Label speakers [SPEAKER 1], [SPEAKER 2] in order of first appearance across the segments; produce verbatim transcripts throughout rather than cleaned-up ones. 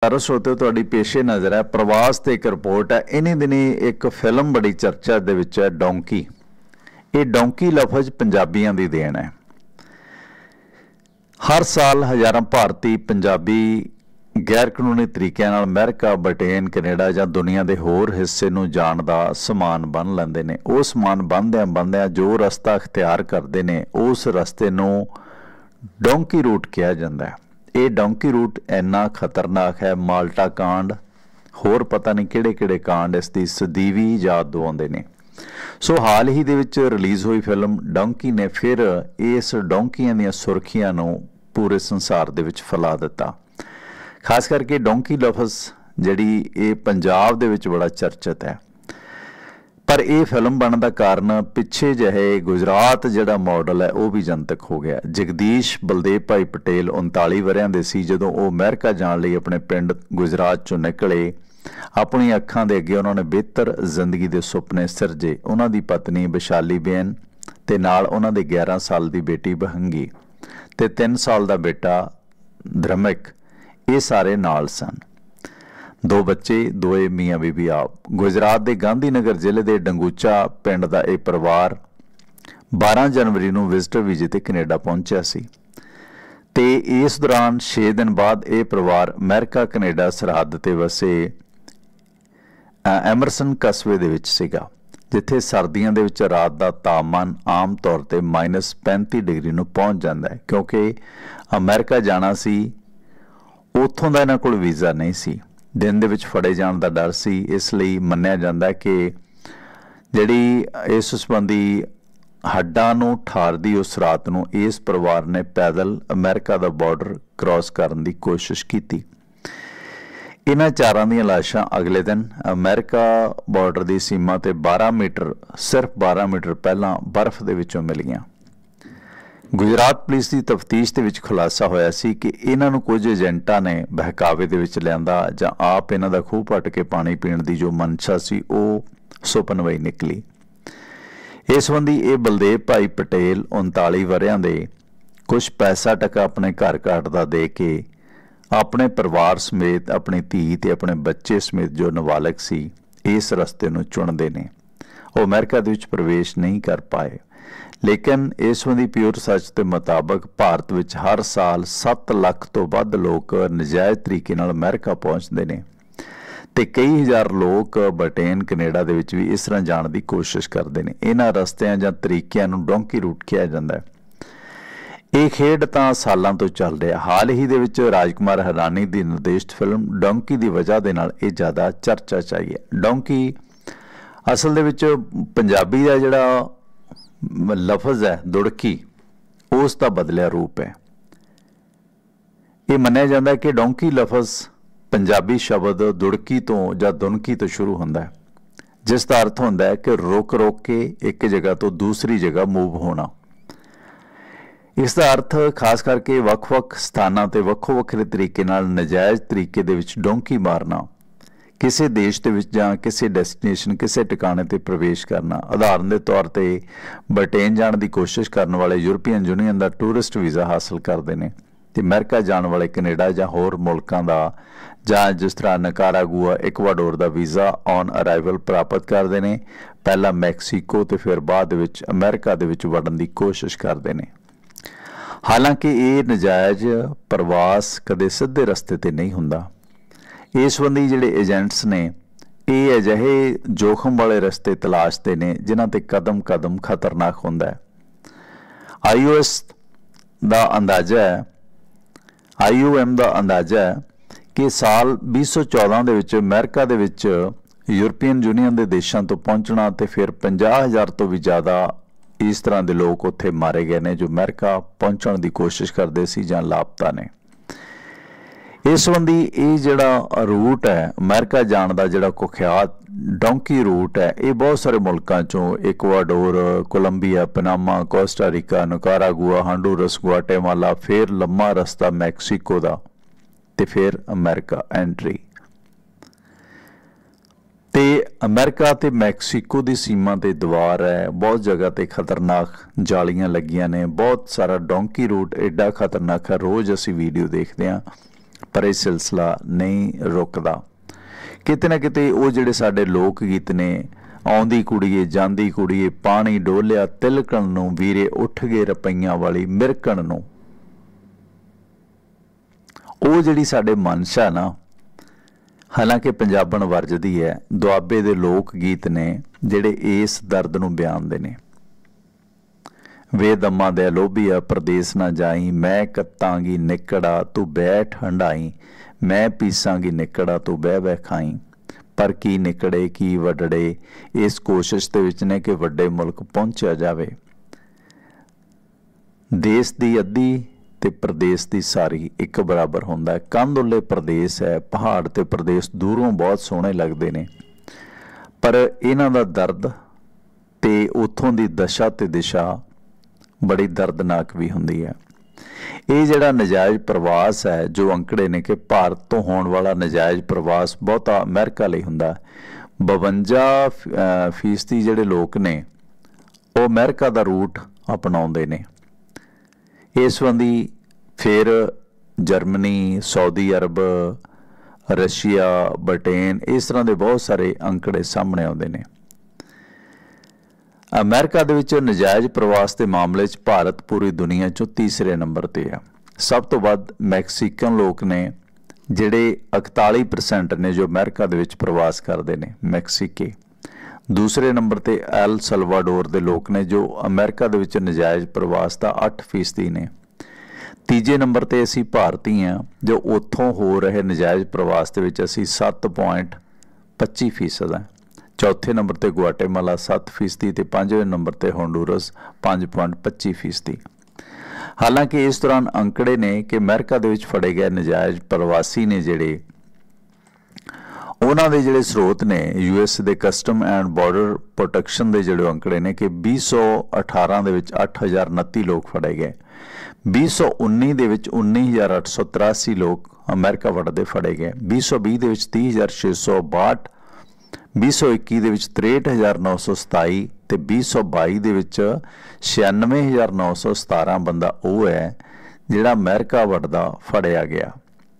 [SPEAKER 1] नमस्कार श्रोते, तुहाडी पेशे नज़र है प्रवास ते एक रिपोर्ट है। इन्हीं दिनी एक फिल्म बड़ी चर्चा दे विच है, डोंकी। ये डोंकी लफज पंजाबियों की देन है। हर साल हज़ारों भारती पंजाबी गैर कानूनी तरीके नाल अमेरिका, ब्रिटेन, कनेडा जां दुनिया के होर हिस्से नूं जाण दा समान बन लैंदे ने। वो समान बनदिआं बनदिआं जो रस्ता अख्तियार करते हैं उस रस्ते नूं डोंकी रूट कहा जाता है। ये डोंकी रूट इन्ना खतरनाक है, माल्टा कांड, होर पता नहीं किहड़े किहड़े कांड इसकी सदीवी याद दवाउंदे ने। सो हाल ही दे विच रिलीज़ हुई फिल्म डोंकी ने फिर इस डोंकियां दीआं सुर्खियां नूं पूरे संसार दे विच फैला दिता। खास करके डोंकी लफज जिहड़ी ये पंजाब दे विच बड़ा चर्चित है। पर यह फिल्म बनने का कारण पिछे जहे गुजरात जिहड़ा मॉडल है वह भी जनतक हो गया। जगदीश बलदेव भाई पटेल उनताली वरियां दे सी जदों वो अमेरिका जाण लई अपने पिंड गुजरात चों निकले। अपनी अखां दे अगे उन्होंने बेहतर जिंदगी के सुपने सिरजे। उन्हां दी पत्नी विशाली बेन ते नाल उन्हां दे ग्यारह साल की बेटी बहंगी ते तीन साल का बेटा धर्मिक, ये सारे नाल सन। दो बच्चे, दोए मियाँ बीबी आप। गुजरात के गांधी नगर जिले के डंगूचा पिंड का यह परिवार बारह जनवरी को विजिटर वीजे ते कनेडा पहुंचा सी ते इस दौरान छे दिन बाद यह परिवार अमेरिका कनेडा सरहद ते वसे एमरसन कस्बे दे विच सीगा, जिथे सर्दियों दे विच रात का तापमान आम तौर पर माइनस पैंती डिग्री नूं पहुंच जाता है। क्योंकि अमेरिका जाना सी, उत्थों का इन्हां कोल वीज़ा नहीं सी, दिन दे विच फड़े जाण दा डर सी। इसलिए मन्निया जांदा है कि जिहड़ी इस संबंधी हड्डां नूं ठारदी उस रात नूं इस परिवार ने पैदल अमेरिका दा बॉर्डर क्रॉस करन दी कोशिश की। इन्हां चारां दीआं लाशां अगले दिन अमेरिका बॉर्डर की सीमा ते बारह मीटर सिर्फ बारह मीटर पहलां बर्फ दे विचों मिलियां। गुजरात पुलिस की तफ्तीश के खुलासा होया सी कि इन्हां नूं कुछ एजेंटां ने बहकावे दे विच लिआंदा जां आप इन्हां दा खूह पट के पानी पीण दी जो मनशा सी वो सुपनवई निकली। इस संबंधी ये बलदेव भाई पटेल उनताली वरियां दे कुछ पैसा टका अपने घर घाटदा दे के अपने परिवार समेत अपनी धी ते अपने बच्चे समेत जो नाबालग सी इस रस्ते नूं चुनदे ने। वो अमेरिका दे विच प्रवेश नहीं कर पाए। लेकिन इस संबंधी प्योर सच के मुताबक भारत में हर साल सत्त लख तो वध लोग नजायज़ तरीके नाल अमेरिका पहुँचते हैं ते कई हज़ार लोग ब्रिटेन कनेडा दे विच भी इस तरह जाने की कोशिश करते हैं। इन्हां रस्तियां जां तरीकिਆਂ नूं डोंकी रूट कहा जाता है। ये खेड तां सालों तो चल रहा। हाल ही दे विच राजकुमार हिरानी की निर्देशित फिल्म डोंकी की वजह दे नाल ये ज़्यादा चर्चा च आई है। डोंकी असल दे विच पंजाबी का जिहड़ा लफज है दुड़की, उसका बदलिया रूप है। ये मन्निया जाता है कि डोंकी लफज पंजाबी शब्द दुड़की तो या दुनकी तो शुरू होता है, जिसका अर्थ होता है कि रोक रोक के एक जगह तो दूसरी जगह मूव होना। इसका अर्थ खास करके वख-वख स्थानां ते वक्खो वखरे तरीके नाल नजायज़ तरीके दे विच डोंकी मारना, किसी देश के विच जां किसी डेस्टिनेशन किसी ठिकाने ते प्रवेश करना। उदाहरण के तौर पर ब्रिटेन जाने की कोशिश करने वाले यूरोपीयन यूनीयन का टूरिस्ट वीज़ा हासिल करते हैं ते अमेरिका जाने वाले कनेडा जां होर मुल्कां दा जां जिस तरह निकारागुआ, इक्वाडोर का वीज़ा ऑन अराइवल प्राप्त करते हैं। पहला मैक्सीको ते फिर बाद विच अमेरिका दे विच वड़न की कोशिश करते हैं। हालांकि ये नजायज़ प्रवास कदे सीधे रस्ते ते नहीं हुंदा। इस संबंधी जिहड़े एजेंट्स ने ये अजिहे जोखम वाले रस्ते तलाशते हैं जिन्हां ते कदम कदम खतरनाक हुंदा है। आई ओ एस का अंदाजा है आई ओ एम का अंदाजा है कि साल भी सौ चौदह दे विच अमेरिका दे विच यूरोपीयन यूनीयन के देशों तो पहुँचना ते फिर पंजाह हज़ार तो भी ज़्यादा इस तरह के लोग उत्थे मारे गए ने जो अमेरिका पहुँचने की कोशिश करते सी जां लापता ने। इस संबंधी ये जिहड़ा रूट है अमेरिका जाने का जिहड़ा कुख्यात डोंकी रूट है, ये बहुत सारे मुल्कों चों Ecuador, Colombia, Panama, Costa Rica, Nicaragua, Honduras, Guatemala, फिर लम्मा रस्ता मैक्सीको का ते फिर अमेरिका एंट्री। ते अमेरिका ते मैक्सीको की सीमा ते दीवार है, बहुत जगह ते खतरनाक जालियां लगियां ने, बहुत सारा डोंकी रूट एडा खतरनाक है, रोज़ असी वीडियो देखते हैं। पर यह सिलसिला नहीं रुकदा। किते ना किते वो जिहड़े साडे लोक गीत ने, आउंदी कुड़ीए जांदी कुड़ीए पानी डोलिया तिलकण नूं वीरे उठ गए रपईयां वाली मिरकण नूं, वो जिहड़ी साडे मनशा ना, हालांकि पंजाबण वरजदी है, दुआबे दे लोक गीत ने जिहड़े इस दर्द नूं बयानदे ने। वे दम्मा दे लोभिया परदेस ना जाई, मैं कत्तांगी निकड़ा तू बैठ हंडाई, मैं पीसांगी निकड़ा तू बह बह खाई, पर की निकड़े की वडड़े इस कोशिश दे विच ने कि वड्डे मुल्क पहुंचा जावे। देश दी अद्धी ते प्रदेश दी सारी एक बराबर हुंदा है। कंध उल्ले प्रदेश है, पहाड़ ते प्रदेश दूरों बहुत सोहणे लगदे ने, पर इन्हां दा दर्द ते उत्थों दी दशा ते दिशा बड़ी दर्दनाक भी हुंदी है। ये जिहड़ा नजायज़ प्रवास है, जो अंकड़े ने कि भारत तो होने वाला नजायज़ प्रवास बहुता अमेरिका लई हुंदा, बवंजा फीसदी जिहड़े लोग ने वो अमेरिका दा रूट अपनाउंदे ने। इस संबंधी फिर जर्मनी, सऊदी अरब, रशिया, ब्रिटेन, इस तरह के बहुत सारे अंकड़े सामने आउंदे ने। अमेरिका दे विच नजायज़ प्रवास के मामले च भारत पूरी दुनिया चों तीसरे नंबर ते है। सब तो वध मैक्सीकन लोग ने जिहड़े इकताली परसेंट ने जो अमेरिका दे विच प्रवास करते हैं, मैक्सीके। दूसरे नंबर ते एल सल्वाडोर दे लोग ने जो अमेरिका दे विच नजायज़ प्रवास का अठ फीसदी ने। तीजे नंबर ते असी भारती हैं जो उत्थों हो रहे नजायज़ प्रवास दे विच असी सत्त पॉइंट पच्ची फीसद हैं। चौथे नंबर ते गुआटेमाला सत्त फीसदी ते पंजवें नंबर ते होंडुरस पाँच पॉइंट पच्ची फीसदी। हालांकि इस दौरान अंकड़े ने कि अमेरिका दे विच फड़े गए नजायज़ प्रवासी ने जिहड़े उन्हां दे जिहड़े स्रोत ने यू एस दे कस्टम एंड बॉर्डर प्रोटेक्शन दे जिहड़े अंकड़े ने कि बीस सौ अठारह दे विच अठ हज़ार उनती लोग फड़े गए। बीस सौ उन्नी दे विच उन्नी हज़ार अठ सौ तिरासी लोग अमेरिका वड़दे फड़े गए। बीस सौ भी दे विच तीह हज़ार छे सौ बाहठ, बीस सौ इक्की दे विच तिरेठ हज़ार नौ सौ सताई ते बीस सौ बाई दे विच छियानवे हज़ार नौ सौ सतारह बंदा वो है जिहड़ा अमेरिका वड़दा फड़िया गया।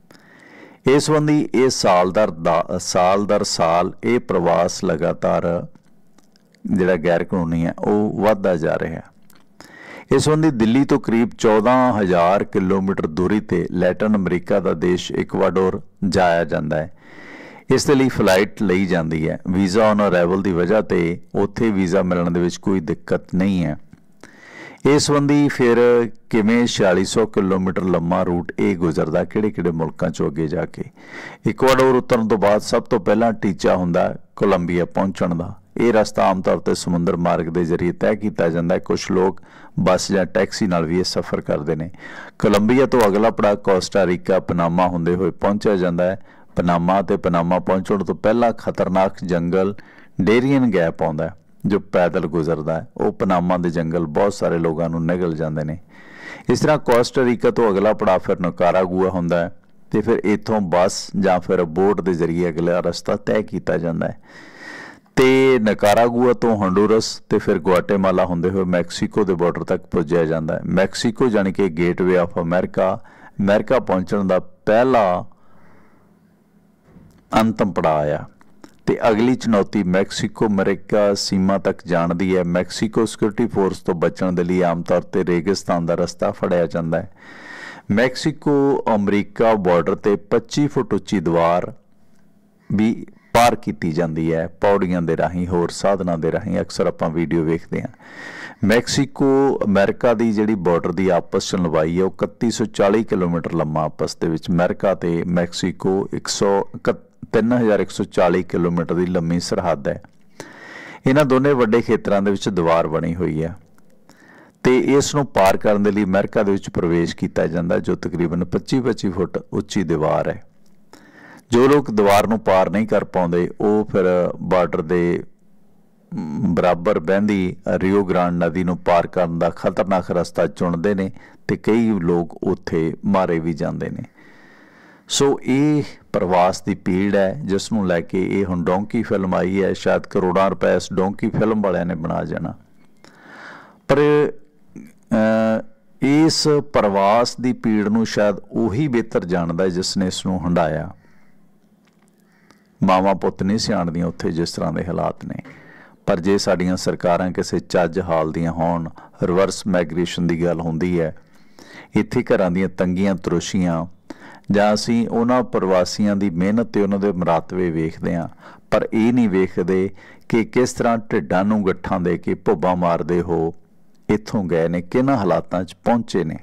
[SPEAKER 1] इस संबंधी ये साल दर साल दर साल ये प्रवास लगातार जिहड़ा गैर कानूनी है वो वधदा जा रहा है। इस संबंधी दिल्ली तो करीब चौदह हज़ार किलोमीटर दूरी ते लैटिन अमरीका का देश इक्वाडोर जाया जाता है। इस दे लई फ्लाइट लई जाती है। वीज़ा ऑन अराइवल की वजह ते उत्थे वीज़ा मिलने दे विच कोई दिक्कत नहीं है। इस संबंधी फिर किवें छियाली सौ किलोमीटर लंबा रूट ये गुजरदा किहड़े किहड़े मुल्कां चों अगे जाके। इक्वाडोर उतरन तो बाद सब तो पहला टीचा हुंदा कोलंबीया पहुंचण दा। ये रस्ता आम तौर पर समुद्र मार्ग के जरिए तय किया जाता है। कुछ लोग बस या टैक्सी नाल भी सफ़र करते हैं। कोलंबीया तो अगला पड़ाव कोस्टारीका पनामा होंदे हुए पहुंचा जाता है। पनामा ते पनामा पहुंचण तो पहला खतरनाक जंगल डेरियन गैप आउंदा है जो पैदल गुजरता है। वो पनामा के जंगल बहुत सारे लोगों को निगल जाते हैं। इस तरह कोस्टारीका तो अगला पड़ाव फिर निकारागुआ होंदा है तो फिर इथों बस या फिर बोट के जरिए अगला रस्ता तय किया जाता है। तो निकारागुआ तो होंडुरस तो फिर गुआटेमाला होंदे हुए मैक्सीको के बॉर्डर तक पुज्या जाता है। मैक्सीको जानी कि गेटवे ऑफ अमेरिका, अमेरिका पहुंचने का पहला अंतिम पड़ाव आया। तो अगली चुनौती मैक्सीको अमेरिका सीमा तक जाण दी है। मैक्सीको सिक्योरिटी फोर्स तो बचने के लिए आम तौर पर रेगिस्तान का रस्ता फड़िया जाता है। मैक्सीको अमरीका बॉर्डर ते पच्ची फुट उच्ची दीवार भी पार की जाती है पौड़ियां दे राही, होर साधना दे राही। अक्सर आपां वीडियो वेखते हैं। मैक्सीको अमेरिका की जिहड़ी बॉर्डर की आपस च लंबाई है वो इकत्ती सौ चाली किलोमीटर लंबा आपस दे विच। अमेरिका ते मैक्सीको एक सौ तीन हज़ार एक सौ चाली किलोमीटर की लंबी सरहद है। इन्हां दोनों वड्डे खेतरां दे विच दीवार बनी हुई है तो इस नूं पार करने के लिए अमेरिका दे विच प्रवेश किया जाता है जो तकरीबन पच्ची पच्ची फुट उच्ची दीवार है। जो लोग दीवार नूं पार नहीं कर पाते वो फिर बार्डर के बराबर बहती रियो ग्रांड नदी नूं पार करने का खतरनाक रस्ता चुनते हैं तो कई लोग उत्थे मारे भी जाते हैं। सो ये प्रवास की भीड़ है जिसनों लैके ये हुण डोंकी फिल्म आई है। शायद करोड़ों रुपए इस डोंकी फिल्म वालियां ने बना जाना। पर इस प्रवास की पीड़ नूं शायद उही बेहतर जानदा है जिसने इसनूं हंडाया। मावां पुत्त नहीं सियाणदियां उत्थे जिस तरह के हालात ने। पर जे साडियां सरकारां किसी चज हाल दियां होण, रिवर्स माइग्रेशन की गल हुंदी है, इत्थे घरां दीयां तंगियां तरोशियां, जां असीं उन्हां प्रवासियां दी मेहनत ते उन्हां दे मरातबे वेखदे हां, पर ये नहीं वेखदे कि किस तरह ढिड्डां नूं गट्ठां दे के भुब्बां मारदे हो इत्थों गए ने, किन्हां हालातां च पहुंचे ने।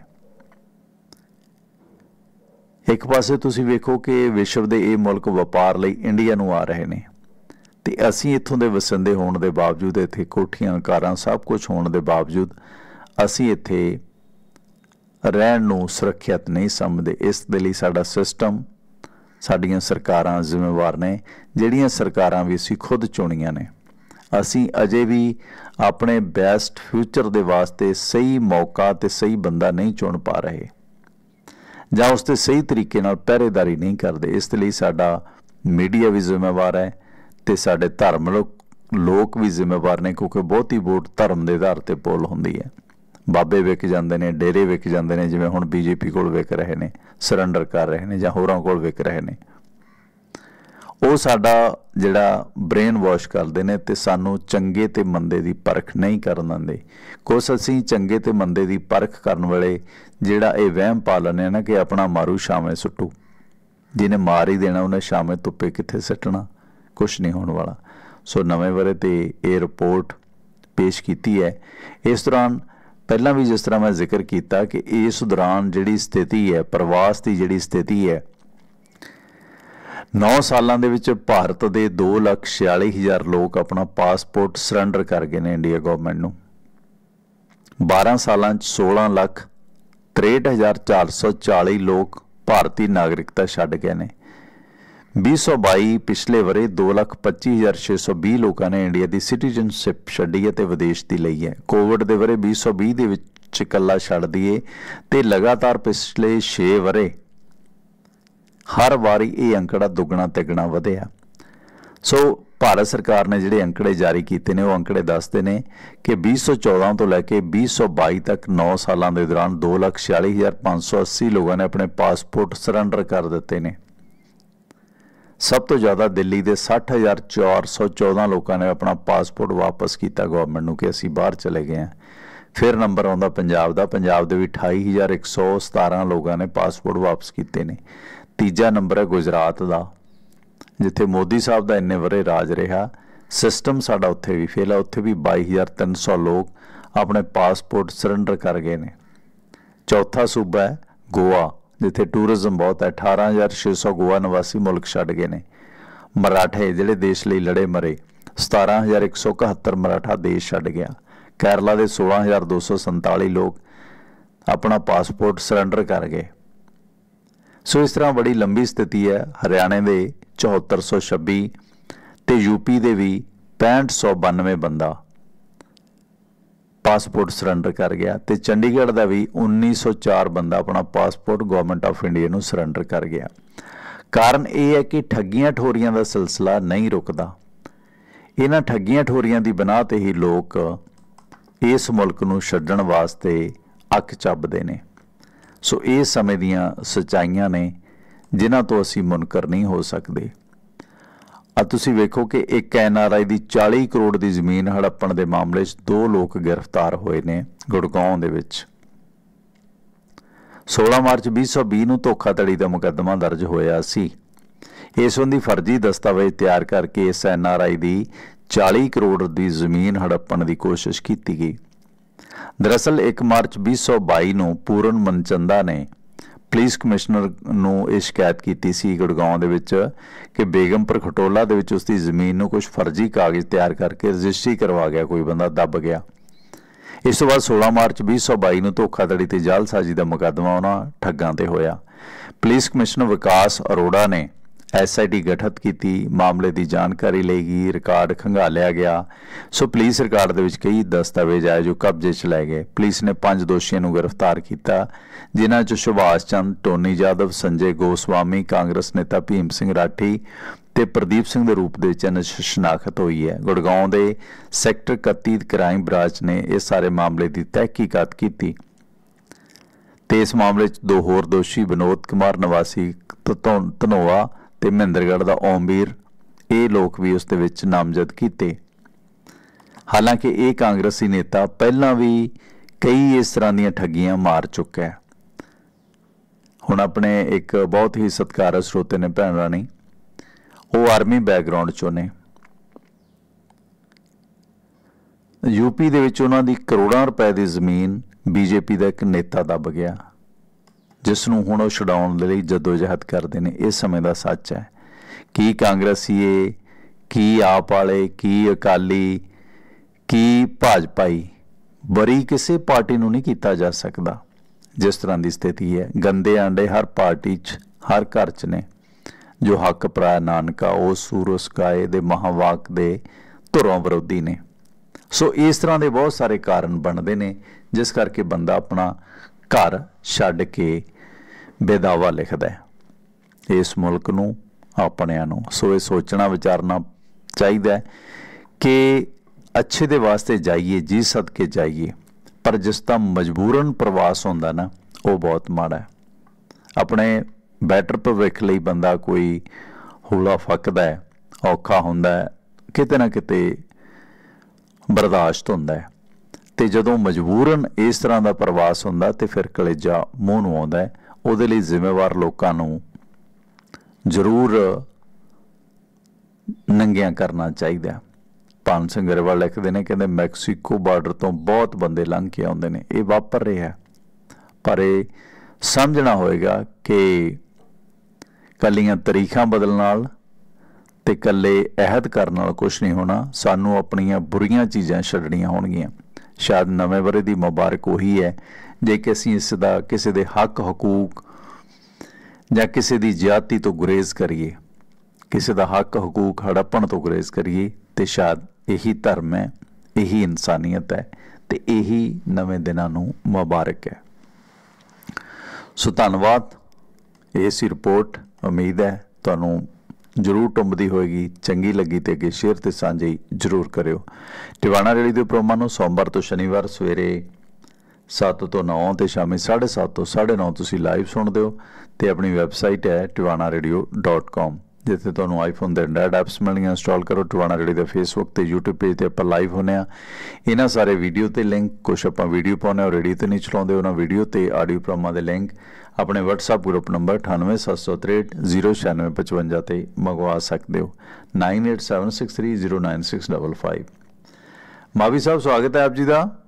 [SPEAKER 1] एक पासे तुसीं वेखो कि विश्व दे ये मुल्क वपार लई इंडिया नूं आ रहे ने, ते असीं इत्थों दे वसिंदे होण दे बावजूद, इत्थे कोठियां कारां सब कुछ होण दे बावजूद असीं इत्थे रहण नूं सुरੱਖਿਅਤ नहीं समझदे। इस दे लई साडा सिस्टम, साडीआं सरकारां जिम्मेवार ने, ਜਿਹੜੀਆਂ सरकारां भी असीं खुद चुणीਆਂ ने। असीं अजे भी अपने बेस्ट फ्यूचर दे वास्ते सही मौका ते सही बंदा नहीं चुन पा रहे, जां उस ते सही तरीके नाल पहरेदारी नहीं करते। इस लई साडा मीडिया भी जिम्मेवार है ते साडे धर्म लोग भी जिम्मेवार ने, क्योंकि बहुती वोट धर्म के आधार पर पोल हुंदी है। बाबे विक जाते हैं, डेरे विक जाते हैं, जिवें हुण बीजेपी कोल विक रहे हैं, सरैंडर कर रहे हैं, जां होरां कोल विक रहे हैं। वो साडा जिहड़ा ब्रेन वॉश करते हैं ते सानू चंगे ते मंदे की परख नहीं करन दिंदे। कुछ असीं चंगे ते मंदे की परख करन वेले जिहड़ा ये वहम पा लैंदे ना कि अपना मारू छावें सुट्टू, जिन्हें मार ही देना उन्हें छावें धुप्पे कित्थे सट्टना, कुछ नहीं होने वाला। सो नवें वरे ते ये रिपोर्ट पेश की है। इस दौरान पहला भी जिस तरह मैं जिक्र किया कि इस दौरान जिहड़ी स्थिति है, प्रवास की जिहड़ी स्थिति है, नौ सालों के विच भारत के दो लख छियाली हज़ार लोग अपना पासपोर्ट सरैंडर कर गए ने इंडिया गौरमेंट नूं। बारह सालों सोलह लख त्रेहठ हज़ार चार सौ चाली लोग भारतीय नागरिकता छड्ड गए ने। बीस सौ बाई पिछले वरे दो लख पच्ची हज़ार छे सौ भी लोगों ने इंडिया की सिटीजनशिप छड्डी है ते विदेश की लई है। कोविड के वरे बीस सौ भी दे विच कल्ला छड्ड दईए ते लगातार पिछले छे वरे हर वारी ये अंकड़ा दुगना तिगना वधिया। सो भारत सरकार ने जिहड़े अंकड़े जारी किए ने, वो अंकड़े दसते हैं कि बीस सौ चौदह तो लैके बीस सौ बाई तक नौ सालों के दौरान दो लख छियाली हज़ार पाँच सौ अस्सी लोगों ने अपने पासपोर्ट सरैंडर कर दिते ने। सब तो ज़्यादा दिल्ली के सठ हज़ार चार सौ चौदह लोगों ने अपना पासपोर्ट वापस किया गौरमेंट नूं कि असीं बाहर चले गए हैं। फिर नंबर आउंदा पंजाब का, पंजाब के भी अठाई हज़ार एक सौ सतारह लोगों ने पासपोर्ट वापस किए ने। तीजा नंबर है गुजरात का, जिथे मोदी साहब का इन्ने वरे राज रहा, सिस्टम साडा उत्थे भी फेल है, उत्थे भी बाई हज़ार तीन सौ लोग अपने पासपोर्ट सरैंडर कर गए ने। चौथा सूबा है गोवा, जिथे टूरिज्म बहुत है, अठारह हज़ार छे सौ गोवा निवासी मुल्क छड्ड गए ने। मराठे जिहड़े देश लई लड़े मरे, सतारह हज़ार एक सौ इकहत्तर मराठा देश छड्ड गया। केरला के सोलह हज़ार दो सौ संताली लोग अपना पासपोर्ट सरैंडर कर गए। सो इस तरह बड़ी लंबी स्थिति है। हरियाणे के चौहत्तर सौ छब्बी तो यूपी के भी पैंठ सौ बानवे बंदा पासपोर्ट सरैंडर कर गया, तो चंडीगढ़ का भी उन्नीस सौ चार बंदा अपना पासपोर्ट गवर्नमेंट ऑफ इंडिया नूं सरैंडर कर गया। कारण यह है कि ठगियां ठोरियां का सिलसिला नहीं रुकता। इन्हां ठगियां ठोरियां की बिनाह ते ही लोग इस मुल्क नूं छड्डण वास्ते अक झपदे ने। सो ये समय दियां सच्चाइयां ने जिन्हां तो असीं मुनकर नहीं हो सकते। आ तुसीं वेखो कि एक एन आर आई की चाली करोड़ की जमीन हड़प्पण के मामले च दो लोग गिरफ्तार होए ने गुड़गांव दे विच। सोलह मार्च बीस सौ भी नूं धोखाधड़ी का मुकदमा दर्ज होया सी। इस संबंधी फर्जी दस्तावेज तैयार करके इस एन आर आई की चाली करोड़ की जमीन हड़प्पण की कोशिश की गई। दरअसल एक मार्च बीस सौ बाई नूं पूरन मनचंदा ने पुलिस कमिश्नर नूं यह शिकायत की सी गुड़गांव दे विच कि बेगमपुर खटोला दे विच उसकी जमीन नूं कुछ फर्जी कागज़ तैयार करके रजिस्ट्री करवा गया, कोई बंदा दब गया। इस तो बाद सोलह मार्च बीस सौ बाई नूं धोखाधड़ी ते जालसाजी का मुकदमा उन्हां ठगां ते होया। पुलिस कमिश्नर विकास अरोड़ा ने एस आई टी गठित की, मामले की जानकारी ली गई, रिकॉर्ड खंगालिया गया। सो पुलिस रिकॉर्ड दे विच कई दस्तावेज आए जो कब्जे च लै गए। पुलिस ने पांच दोषियों को गिरफ्तार किया, जिन्हां च सुभाष चंद, टोनी यादव, संजय गोस्वामी, कांग्रेस नेता भीम सिंह राठी ते प्रदीप सिंह के रूप में शनाख्त हुई है। गुड़गांव के सैक्टर इकत्ती क्राइम ब्रांच ने इस सारे मामले की तहकीकात की। ਤੇ ਇਸ ਮਾਮਲੇ 'ਚ ਦੋ ਹੋਰ ਦੋਸ਼ੀ ਵਿਨੋਦ ਕੁਮਾਰ ਨਿਵਾਸੀ ਧਨੋ- ਧਨੋਆ ਤੇ ਮਹਿੰਦਰਗੜ੍ਹ ਦਾ ਓਮਵੀਰ, ਇਹ ਲੋਕ ਵੀ ਉਸ ਦੇ ਵਿੱਚ ਨਾਮਜ਼ਦ ਕੀਤੇ। ਹਾਲਾਂਕਿ ਇਹ ਕਾਂਗਰਸੀ ਨੇਤਾ ਪਹਿਲਾਂ ਵੀ ਕਈ ਇਸ ਤਰ੍ਹਾਂ ਦੀਆਂ ਠੱਗੀਆਂ ਮਾਰ ਚੁੱਕਾ ਹੈ। ਹੁਣ ਆਪਣੇ ਇੱਕ ਬਹੁਤ ਹੀ ਸਤਿਕਾਰਤ ਸਰੋਤੇ ਨੇ ਭੈਣ ਰਾਣੀ, ਉਹ ਆਰਮੀ ਬੈਕਗਰਾਊਂਡ 'ਚੋਂ ਨੇ। ਯੂਪੀ ਦੇ ਵਿੱਚ ਉਹਨਾਂ ਦੀ ਕਰੋੜਾਂ ਰੁਪਏ ਦੀ ਜ਼ਮੀਨ ਬੀਜੇਪੀ ਦਾ ਇੱਕ ਨੇਤਾ ਦੱਬ ਗਿਆ, ਜਿਸ ਨੂੰ ਹੁਣ ਉਹ ਛਡਾਉਣ ਦੇ ਲਈ ਜਦੋਜਹਿਦ ਕਰਦੇ ਨੇ। ਇਹ ਸਮੇਂ ਦਾ ਸੱਚ ਹੈ। ਕੀ ਕਾਂਗਰਸੀਏ, ਕੀ ਆਪ ਵਾਲੇ, ਕੀ ਅਕਾਲੀ, ਕੀ ਭਾਜਪਾਈ, ਬਰੀ ਕਿਸੇ ਪਾਰਟੀ ਨੂੰ ਨਹੀਂ ਕੀਤਾ ਜਾ ਸਕਦਾ। ਜਿਸ ਤਰ੍ਹਾਂ ਦੀ ਸਥਿਤੀ ਹੈ, ਗੰਦੇ ਆਂਡੇ ਹਰ ਪਾਰਟੀ 'ਚ, ਹਰ ਘਰ 'ਚ ਨੇ। ਜੋ ਹੱਕ ਭਰਾ ਨਾਨਕਾ ਉਹ ਸੂਰਸ ਗਾਏ ਦੇ ਮਹਾਵਾਕ ਦੇ ਧੁਰੋਂ ਵਿਰੋਧੀ ਨੇ। ਸੋ ਇਸ ਤਰ੍ਹਾਂ ਦੇ ਬਹੁਤ ਸਾਰੇ ਕਾਰਨ ਬਣਦੇ ਨੇ, ਜਿਸ ਕਰਕੇ ਬੰਦਾ ਆਪਣਾ ਘਰ ਛੱਡ ਕੇ ਬੇਦਾਵਾ ਲਿਖਦਾ ਹੈ ਇਸ ਮੁਲਕ ਨੂੰ, ਆਪਣਿਆਂ ਨੂੰ। ਸੋ ਇਹ ਸੋਚਣਾ ਵਿਚਾਰਨਾ ਚਾਹੀਦਾ ਕਿ ਅੱਛੇ ਦੇ ਵਾਸਤੇ ਜਾਈਏ, ਜੀ ਸਦਕੇ ਜਾਈਏ, ਪਰ ਜਿਸ ਦਾ ਮਜਬੂਰਨ ਪ੍ਰਵਾਸ ਹੁੰਦਾ ਨਾ, ਉਹ ਬਹੁਤ ਮਾੜਾ ਹੈ। ਆਪਣੇ ਬੈਟਰ ਭਵਿੱਖ ਲਈ ਬੰਦਾ ਕੋਈ ਹੌਲਾ ਫੱਕਦਾ ਹੈ, ਔਖਾ ਹੁੰਦਾ ਹੈ, ਕਿਤੇ ਨਾ ਕਿਤੇ ਬਰਦਾਸ਼ਤ ਹੁੰਦਾ ਹੈ। ਤੇ ਜਦੋਂ ਮਜਬੂਰਨ ਇਸ ਤਰ੍ਹਾਂ ਦਾ ਪ੍ਰਵਾਸ ਹੁੰਦਾ ਤੇ ਫਿਰ ਕਲੇਜਾ ਮੂੰਹ ਨੂੰ ਆਉਂਦਾ ਹੈ। ਉਹਦੇ ਲਈ ਜ਼ਿੰਮੇਵਾਰ ਲੋਕਾਂ ਨੂੰ ਜ਼ਰੂਰ ਨੰਗਿਆਂ ਕਰਨਾ ਚਾਹੀਦਾ। ਭਾਨ ਸਿੰਘ ਗਰੇਵਾਲ ਲਿਖਦੇ ਨੇ, ਕਹਿੰਦੇ ਮੈਕਸੀਕੋ ਬਾਰਡਰ ਤੋਂ ਬਹੁਤ ਬੰਦੇ ਲੰਘ ਕੇ ਆਉਂਦੇ ਨੇ। ਇਹ ਵਾਪਰ ਰਿਹਾ, ਪਰ ਇਹ ਸਮਝਣਾ ਹੋਏਗਾ ਕਿ ਕੱਲੀਆਂ ਤਰੀਖਾਂ ਬਦਲਣ ਨਾਲ ਤੇ ਇਕੱਲੇ ਅਹਿਦ ਕਰਨ ਨਾਲ ਕੁਛ ਨਹੀਂ ਹੋਣਾ। ਸਾਨੂੰ ਆਪਣੀਆਂ ਬੁਰੀਆਂ ਚੀਜ਼ਾਂ ਛੱਡਣੀਆਂ ਹੋਣਗੀਆਂ। ਸ਼ਾਇਦ ਨਵੇਂ ਵਰ੍ਹੇ ਦੀ ਮੁਬਾਰਕ ਉਹੀ ਹੈ ਜੇ ਕਿ ਅਸੀਂ ਇਸ ਦਾ ਕਿਸੇ ਦੇ ਹੱਕ ਹਕੂਕ ਜਾਂ ਕਿਸੇ ਦੀ ਜ਼ਿਆਦਤੀ ਤੋਂ ਗੁਰੇਜ਼ ਕਰੀਏ, ਕਿਸੇ ਦਾ ਹੱਕ ਹਕੂਕ ਹੜੱਪਣ ਤੋਂ ਗੁਰੇਜ਼ ਕਰੀਏ। ਤੇ ਸ਼ਾਇਦ ਇਹੀ ਧਰਮ ਹੈ, ਇਹੀ ਇਨਸਾਨੀਅਤ ਹੈ ਤੇ ਇਹੀ ਨਵੇਂ ਦਿਨਾਂ ਨੂੰ ਮੁਬਾਰਕ ਹੈ। ਸੋ ਧੰਨਵਾਦ। ਇਹ ਸੀ ਰਿਪੋਰਟ। ਉਮੀਦ ਹੈ ਤੁਹਾਨੂੰ ਜ਼ਰੂਰ ਟੁੰਬਦੀ ਹੋਏਗੀ, ਚੰਗੀ ਲੱਗੀ ਤੇ ਅੱਗੇ ਸ਼ੇਅਰ ਤੇ ਸਾਂਝੀ ਜ਼ਰੂਰ ਕਰਿਓ। ਟਿਵਾਣਾ ਰੇਡੀਓ ਦੇ ਪ੍ਰੋਗਰਾਮਾਂ ਨੂੰ ਸੋਮਵਾਰ ਤੋਂ ਸ਼ਨੀਵਾਰ ਸਵੇਰੇ ਸੱਤ ਤੋਂ ਨੌ ਤੇ ਸ਼ਾਮੀ ਸਾਢੇ ਸੱਤ ਤੋਂ ਸਾਢੇ ਨੌ ਤੁਸੀਂ ਲਾਈਵ ਸੁਣਦੇ ਹੋ। ਤੇ ਆਪਣੀ ਵੈਬਸਾਈਟ ਹੈ ਟਿਵਾਣਾ ਰੇਡੀਓ ਡੋਟ ਕਾਮ, ਜਿੱਥੇ ਤੁਹਾਨੂੰ ਆਈਫੋਨ ਦੇ ਐਂਡਰਾਇਡ ਐਪਸ ਮਿਲਣਗੀਆਂ। ਇੰਸਟਾਲ ਕਰੋ। ਟਿਵਾਣਾ ਰੇਡੀਓ ਦੇ ਫੇਸਬੁੱਕ ਤੇ ਯੂਟਿਊਬ ਪੇਜ ਤੇ ਆਪਾਂ ਲਾਈਵ ਹੁੰਦੇ ਹਾਂ। ਇਹਨਾਂ ਸਾਰੇ ਵੀਡੀਓ ਤੇ ਲਿੰਕ, ਕੁਛ ਆਪਾਂ ਵੀਡੀਓ ਪਾਉਂਦੇ ਹਾਂ ਰੇਡੀਓ ਤੇ ਨਹੀਂ ਚਲਾਉਂਦੇ, ਉਹਨਾਂ ਵੀਡੀਓ ਤੇ ਆਡੀਓ ਪ੍ਰੋਗਰਾਮਾਂ ਦੇ ਲਿੰਕ ਆਪਣੇ WhatsApp ਗਰੁੱਪ ਨੰਬਰ ਅਠਾਨਵੇਂ ਸੱਤ ਸੌ ਤ੍ਰੇਹਠ ਜ਼ੀਰੋ ਛਿਆਨਵੇਂ ਪਚਵੰਜਾ ਤੇ ਮੰਗਵਾ ਸਕਦੇ ਹੋ। Nine eight seven six three zero nine six double five. Mavi Sahib, ਸਵਾਗਤ ਹੈ ਆਪ ਜੀ ਦਾ।